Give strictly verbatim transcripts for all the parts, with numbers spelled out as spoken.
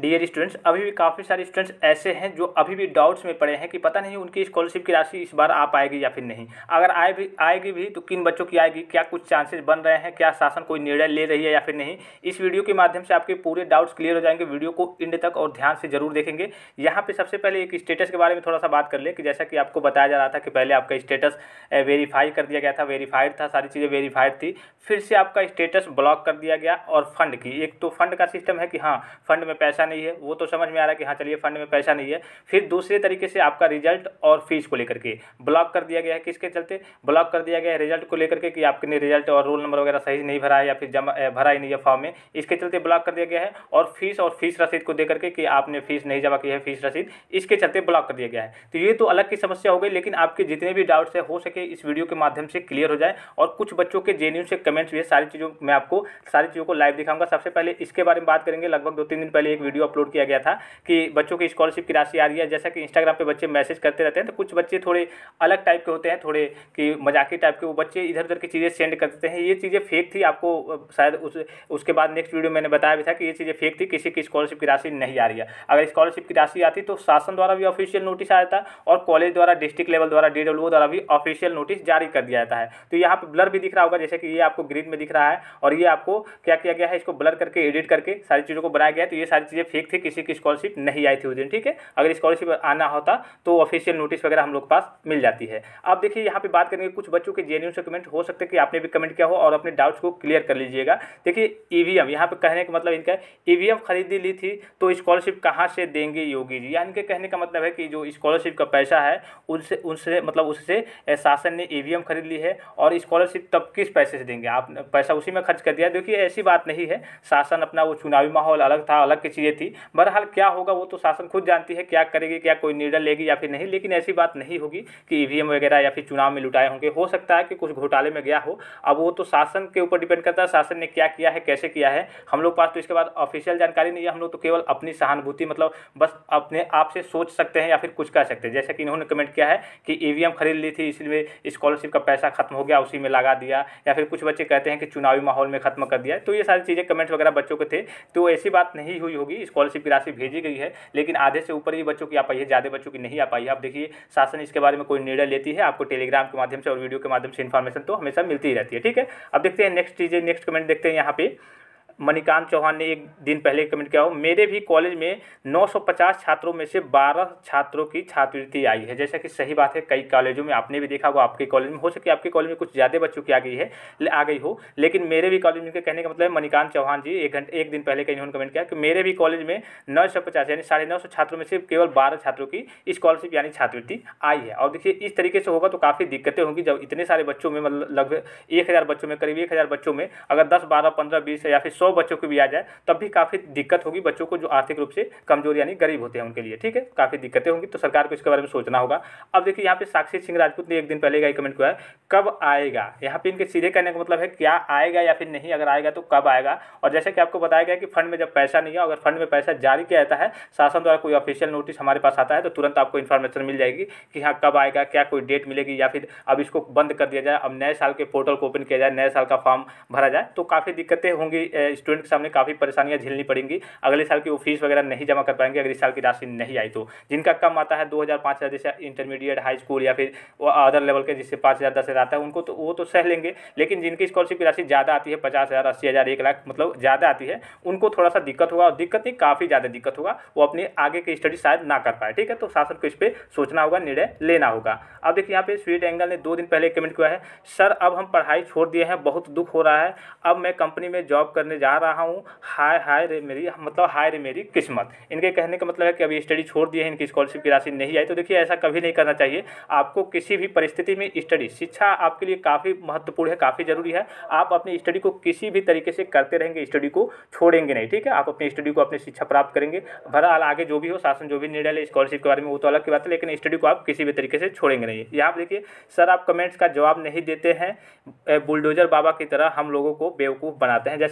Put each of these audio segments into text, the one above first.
Dear students, अभी भी काफ़ी सारे स्टूडेंट्स ऐसे हैं जो अभी भी डाउट्स में पड़े हैं कि पता नहीं उनकी स्कॉलरशिप की राशि इस बार आ पाएगी या फिर नहीं। अगर आए भी आएगी भी तो किन बच्चों की आएगी, क्या कुछ चांसेस बन रहे हैं, क्या शासन कोई निर्णय ले रही है या फिर नहीं। इस वीडियो के माध्यम से आपके पूरे डाउट्स क्लियर हो जाएंगे। वीडियो को एंड तक और ध्यान से जरूर देखेंगे। यहाँ पे सबसे पहले एक स्टेटस के बारे में थोड़ा सा बात कर ले कि जैसा कि आपको बताया जा रहा था कि पहले आपका स्टेटस वेरीफाई कर दिया गया था, वेरीफाइड था, सारी चीज़ें वेरीफाइड थी, फिर से आपका स्टेटस ब्लॉक कर दिया गया। और फंड की एक तो फंड का सिस्टम है कि हाँ फंड में पैसा नहीं है, वो तो समझ में आ रहा है कि हाँ चलिए फंड में पैसा नहीं है। फिर दूसरे तरीके से आपका रिजल्ट और फीस को लेकर के ब्लॉक कर दिया गया है। किसके चलते ब्लॉक कर दिया गया है? रिजल्ट को लेकर के कि आपने रिजल्ट और रोल नंबर वगैरह सही नहीं भरा है या फिर जमा भरा ही नहीं है फॉर्म में, इसके चलते ब्लॉक कर दिया गया है। और फीस और फीस रसीद को देकर के कि आपने फीस नहीं जमा की है, फीस रसीद, इसके चलते ब्लॉक कर दिया गया है। तो ये तो अलग की समस्या हो गई, लेकिन आपके जितने भी डाउट्स है हो सके इस वीडियो के माध्यम से क्लियर हो जाए। और कुछ बच्चों के जेन्युइन से कमेंट्स भी है, सारी चीज़ों मैं आपको सारी चीज़ों को लाइव दिखाऊंगा। सबसे पहले इसके बारे में बात करेंगे। लगभग दो तीन दिन पहले एक वीडियो अपलोड किया गया था कि बच्चों की स्कॉलरशिप की राशि आ रही है। जैसा कि इंस्टाग्राम पे बच्चे मैसेज करते रहते हैं, तो कुछ बच्चे थोड़े अलग टाइप के होते हैं, थोड़े कि मजाकी टाइप के, वो बच्चे इधर उधर की चीज़ें सेंड कर देते हैं। ये चीज़ें फेक थी। आपको शायद उस उसके बाद नेक्स्ट वीडियो मैंने बताया भी था कि ये चीज़ें फेक थी, किसी की स्कॉलरशिप की राशि नहीं आ रही है। अगर स्कॉलरशिप की राशि आती तो शासन द्वारा भी ऑफिशियल नोटिस आया था और कॉलेज द्वारा, डिस्ट्रिक्ट लेवल द्वारा, डी डब्ल्यू ओ द्वारा भी ऑफिशियल नोटिस जारी कर दिया जाता है। तो यहाँ पे ब्लर भी दिख रहा होगा, जैसे कि ये आपको ग्रीन में दिख रहा है और ये आपको क्या किया गया है, इसको ब्लर करके एडिट करके सारी चीज़ों को बनाया गया है। तो ये सारी चीज़ें फेक थी, किसी की स्कॉलरशिप नहीं आई थी उस दिन, ठीक है। अगर स्कॉलरशिप आना होता तो ऑफिशियल नोटिस वगैरह हम लोग के पास मिल जाती है। अब देखिए यहाँ पे बात करेंगे कुछ बच्चों के जेन्युइन से कमेंट, हो सकते हैं कि आपने भी कमेंट किया हो और अपने डाउट्स को क्लियर कर लीजिएगा। देखिए ईवीएम, यहाँ पे कहने का मतलब इनका ईवीएम खरीदी ली थी तो स्कॉलरशिप कहाँ से देंगे योगी जी। यानी कि कहने का मतलब है कि जो स्कॉलरशिप का पैसा है उनसे उनसे मतलब उससे शासन ने ईवीएम खरीद ली है और स्कॉलरशिप तब किस पैसे से देंगे, आप पैसा उसी में खर्च कर दिया। देखिए ऐसी बात नहीं है, शासन अपना वो चुनावी माहौल अलग था, अलग की चीज़ें थी। बहरहाल क्या होगा वो तो शासन खुद जानती है, क्या करेगी, क्या कोई निर्णय लेगी या फिर नहीं। लेकिन ऐसी बात नहीं होगी कि ईवीएम वगैरह या फिर चुनाव में लुटाए होंगे। हो सकता है कि कुछ घोटाले में गया हो, अब वो तो शासन के ऊपर डिपेंड करता है, शासन ने क्या किया है, कैसे किया है। हम लोग पास तो इसके बाद ऑफिशियल जानकारी नहीं है। हम लोग तो केवल अपनी सहानुभूति मतलब बस अपने आप से सोच सकते हैं या फिर कुछ कर सकते हैं। जैसे कि इन्होंने कमेंट किया है कि ईवीएम खरीद ली थी इसलिए स्कॉलरशिप का पैसा खत्म हो गया, उसी में लगा दिया, या फिर कुछ बच्चे कहते हैं कि चुनावी माहौल में खत्म कर दिया। तो ये सारी चीज़ें कमेंट वगैरह बच्चों के थे, तो ऐसी बात नहीं हुई होगी। स्कॉलरशिप की राशि भेजी गई है, लेकिन आधे से ऊपर ही बच्चों की आ पाई है, ज़्यादा बच्चों की नहीं आ पाई है। अब देखिए शासन इसके बारे में कोई निर्णय लेती है, आपको टेलीग्राम के माध्यम से और वीडियो के माध्यम से इन्फॉर्मेशन तो हमेशा मिलती ही रहती है, ठीक है। अब देखते हैं नेक्स्ट चीज़ें, नेक्स्ट कमेंट देखते हैं। यहाँ पे मणिकांत चौहान ने एक दिन पहले कमेंट किया हो, मेरे भी कॉलेज में नौ सौ पचास छात्रों में से बारह छात्रों की छात्रवृत्ति आई है। जैसा कि सही बात है, कई कॉलेजों में आपने भी देखा होगा, आपके कॉलेज में हो सके आपके कॉलेज में कुछ ज़्यादा बच्चों की आ गई है आ गई हो, लेकिन मेरे भी कॉलेज में, कहने का मतलब मणिकांत चौहान जी एक घंटे एक दिन पहले का इन्होंने कमेंट किया कि मेरे भी कॉलेज में नौ सौ पचास यानी साढ़े नौ सौ छात्रों में से केवल बारह छात्रों की स्कॉलरशिप यानी छात्रवृत्ति आई है। और देखिए इस तरीके से होगा तो काफ़ी दिक्कतें होंगी जब इतने सारे बच्चों में, मतलब लगभग एक हज़ार बच्चों में, करीब एक हज़ार बच्चों में अगर दस बारह पंद्रह बीस या फिर सौ बच्चों की भी आ जाए तब भी काफ़ी दिक्कत होगी बच्चों को जो आर्थिक रूप से कमजोर यानी गरीब होते हैं उनके लिए, ठीक है। काफ़ी दिक्कतें होंगी, तो सरकार को इसके बारे में सोचना होगा। अब देखिए यहाँ पे साक्षी सिंह राजपूत ने एक दिन पहले का कमेंट किया है, कब आएगा। यहाँ पे इनके सीधे कहने का मतलब है क्या आएगा या फिर नहीं, अगर आएगा तो कब आएगा। और जैसे कि आपको बताया गया कि फंड में जब पैसा नहीं है, अगर फंड में पैसा जारी किया जाता है, शासन द्वारा कोई ऑफिशियल नोटिस हमारे पास आता है तो तुरंत आपको इन्फॉर्मेशन मिल जाएगी कि हाँ कब आएगा, क्या कोई डेट मिलेगी या फिर अब इसको बंद कर दिया जाए, अब नए साल के पोर्टल को ओपन किया जाए, नए साल का फॉर्म भरा जाए। तो काफ़ी दिक्कतें होंगी, स्टूडेंट के सामने काफ़ी परेशानियाँ झेलनी पड़ेंगी। अगले साल की वो फीस वगैरह नहीं जमा कर पाएंगे अगले साल की राशि नहीं आई तो। जिनका कम आता है दो हज़ार पाँच हज़ार जैसे इंटरमीडिएट, हाई स्कूल या फिर वो अदर लेवल के जिससे पाँच हज़ार दस हज़ार आता है उनको तो वो तो सह लेंगे। लेकिन जिनकी स्कॉलरशिप की राशि ज़्यादा आती है, पचास हज़ार अस्सी हज़ार एक लाख मतलब ज़्यादा आती है, उनको थोड़ा सा दिक्कत होगा। और दिक्कत नहीं, काफ़ी ज़्यादा दिक्कत होगा, वो अपनी आगे की स्टडी शायद ना कर पाए, ठीक है। तो शासन को इस पर सोचना होगा, निर्णय लेना होगा। अब देखिए यहाँ पे स्वीट एंगल ने दो दिन पहले कमेंट किया है, सर अब हम पढ़ाई छोड़ दिए हैं, बहुत दुख हो रहा है, अब मैं कंपनी में जॉब करने जा रहा हूँ, हाय हाय रे मेरी मतलब हाय रे मेरी किस्मत। इनके कहने का मतलब है कि अभी स्टडी छोड़ दिए हैं, इनकी स्कॉलरशिप की राशि नहीं आई। तो देखिए ऐसा कभी नहीं करना चाहिए। आपको किसी भी परिस्थिति में स्टडी, शिक्षा आपके लिए काफ़ी महत्वपूर्ण है, काफ़ी जरूरी है। आप अपनी स्टडी को किसी भी तरीके से करते रहेंगे, स्टडी को छोड़ेंगे नहीं, ठीक है। आप अपनी स्टडी को, अपनी शिक्षा प्राप्त करेंगे। बहरहाल आगे जो भी हो, शासन जो भी निर्णय ले स्कॉलरशिप के बारे में वो तो अलग की बात है, लेकिन स्टडी को आप किसी भी तरीके से छोड़ेंगे नहीं। यहाँ पर देखिए, सर आप कमेंट्स का जवाब नहीं देते हैं, बुलडोजर बाबा की तरह हम लोगों को बेवकूफ़ बनाते हैं। जैसा कि आप सभी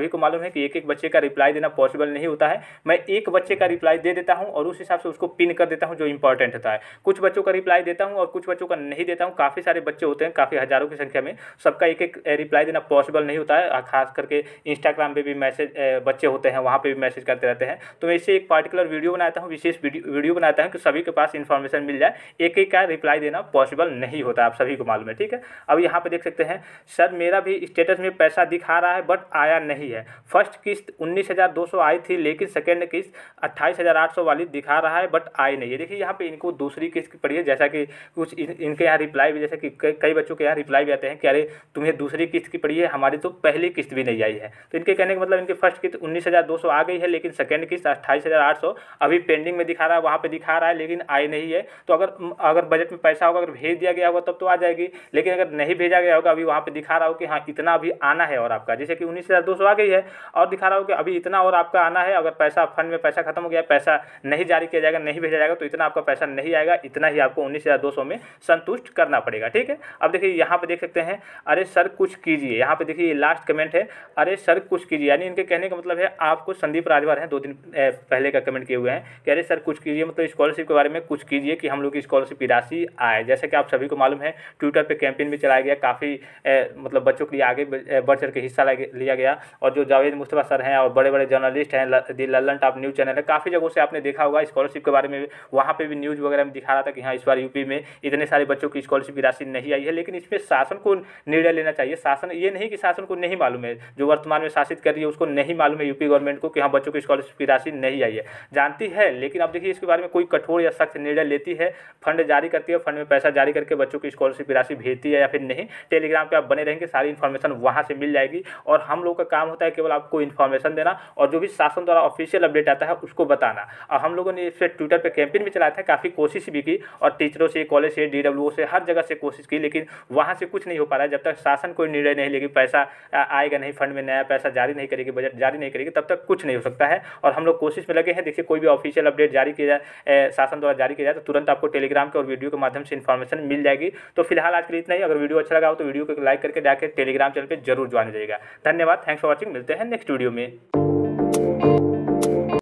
सभी को मालूम है कि एक एक बच्चे का रिप्लाई देना पॉसिबल नहीं होता है। मैं एक बच्चे का रिप्लाई दे देता हूँ और उस हिसाब से उसको पिन कर देता हूँ जो इंपॉर्टेंट होता है। कुछ बच्चों का रिप्लाई देता हूँ और कुछ बच्चों का नहीं देता हूँ। काफ़ी सारे बच्चे होते हैं, काफ़ी हज़ारों की संख्या में, सबका एक एक रिप्लाई देना पॉसिबल नहीं होता है। खास करके इंस्टाग्राम पे भी मैसेज बच्चे होते हैं, वहाँ पे भी मैसेज करते रहते हैं। तो मैं इससे एक पार्टिकुलर वीडियो बनाता हूँ, विशेष वीडियो बनाता हूँ कि सभी के पास इन्फॉर्मेशन मिल जाए। एक एक का रिप्लाई देना पॉसिबल नहीं होता, आप सभी को मालूम है, ठीक है। अब यहाँ पे देख सकते हैं, सर मेरा भी स्टेटस में पैसा दिखा रहा है बट आया नहीं है। फर्स्ट किस्त उन्नीस हज़ार दो सौ आई थी, लेकिन सेकेंड किस्त अट्ठाईस हज़ार आठ सौ वाली दिखा रहा है बट आई नहीं है। देखिए यहाँ पे इनको दूसरी किस्त पड़ी है, जैसा कि कुछ इन, इनके यहाँ रिप्लाई भी, जैसे कि कई, कई बच्चों के यहाँ रिप्लाई भी आते हैं कि अरे तुम्हें दूसरी किस्त की पड़ी है, हमारी तो पहली किस्त भी नहीं आई है। तो इनके कहने का मतलब इनकी फर्स्ट किस्त उन्नीस हज़ार दो सौ आ गई है, लेकिन सेकेंड किस्त अट्ठाईस हज़ार आठ सौ अभी पेंडिंग में दिखा रहा है, वहाँ पे दिखा रहा है लेकिन आई नहीं है। तो अगर अगर बजट में पैसा होगा, अगर भेज दिया गया होगा तब तो आ जाएगी, लेकिन अगर नहीं भेजा गया होगा, अभी वहाँ पे दिखा रहा हो कि हाँ इतना अभी आना है और आपका, जैसे कि उन्नीस हज़ार दो सौ आ गई है और दिखा रहा हो कि अभी इतना और आपका आना है। अगर पैसा फंड में पैसा खत्म हो गया, पैसा नहीं जारी किया जाएगा, नहीं भेजा जाएगा, तो इतना आपका पैसा नहीं आएगा, इतना ही आपको उन्नीस हज़ार दो सौ में संतुष्ट करना पड़ेगा, ठीक है। अब देखिए यहाँ पे देख सकते हैं, अरे सर कुछ कीजिए। यहाँ पे देखिए लास्ट कमेंट है, अरे सर कुछ कीजिए, यानी इनके कहने का मतलब है, आपको संदीप राजभर हैं, दो दिन पहले का कमेंट किए हुए हैं कि अरे सर कुछ कीजिए, मतलब स्कॉलरशिप के बारे में कुछ कीजिए कि हम लोग की स्कॉलरशिप की राशि आए। जैसे कि आप सभी को मालूम है, ट्विटर पे कैंपेन भी चलाया गया, काफ़ी मतलब बच्चों के लिए आगे बढ़ चढ़ के हिस्सा लिया गया, और जो जावेद मुस्तफा सर हैं और बड़े बड़े जर्नलिस्ट हैं, the Lallantop news channel है, काफ़ी जगहों से आपने देखा होगा स्कॉलरशिप के बारे में, वहाँ पे भी न्यूज़ वगैरह में दिखा रहा था कि हाँ इस बार यूपी में इतने सारे बच्चों की स्कॉलरशिप की राशि नहीं आई है। लेकिन इसमें शासन को निर्णय लेना चाहिए। शासन ये नहीं कि शासन को नहीं मालूम है, जो वर्तमान में शासित कर रही है उसको नहीं मालूम है यूपी गवर्नमेंट को कि हाँ बच्चों की स्कॉलरशिप की राशि नहीं आई है, जानती है, लेकिन अब देखिए इसके बारे में कोई कठोर या सख्त निर्णय लेती है, फंड जारी करती है, फंड में पैसा जारी करके बच्चों की स्कॉलरशिप की राशि भेजती है या फिर नहीं। टेलीग्राम पे आप बने रहेंगे, सारी इन्फॉर्मेशन वहाँ से मिल जाएगी, और हम लोग का काम होता है केवल आपको इन्फॉर्मेशन देना और जो भी शासन द्वारा ऑफिशियल अपडेट आता है उसको बताना। और हम लोगों ने इस पर ट्विटर पे कैंपेन भी चलाया था, काफ़ी कोशिश भी की, और टीचरों से, कॉलेज से, डी डब्ल्यू ओ से, हर जगह से कोशिश की, लेकिन वहाँ से कुछ नहीं हो पा रहा है। जब तक शासन कोई निर्णय नहीं लेगी, पैसा आएगा नहीं, फंड में नया पैसा जारी नहीं करेगी, बजट जारी नहीं करेगी, तब तक कुछ नहीं हो सकता है। और हम लोग कोशिश में लगे हैं। देखिए कोई भी ऑफिशियल अपडेट जारी किया जाए, शासन द्वारा जारी किया जाए, तो तुरंत आपको टेलीग्राम के और वीडियो के माध्यम से इन्फॉर्मेशन मिल जाएगी। तो फिलहाल आज के लिए इतना ही। अगर वीडियो अच्छा लगा हो तो वीडियो को लाइक करके जाकर टेलीग्राम चैनल पर जरूर ज्वाइन हो जाएगा। धन्यवाद, थैंक्स फॉर वॉचिंग। मिलते हैं नेक्स्ट वीडियो में।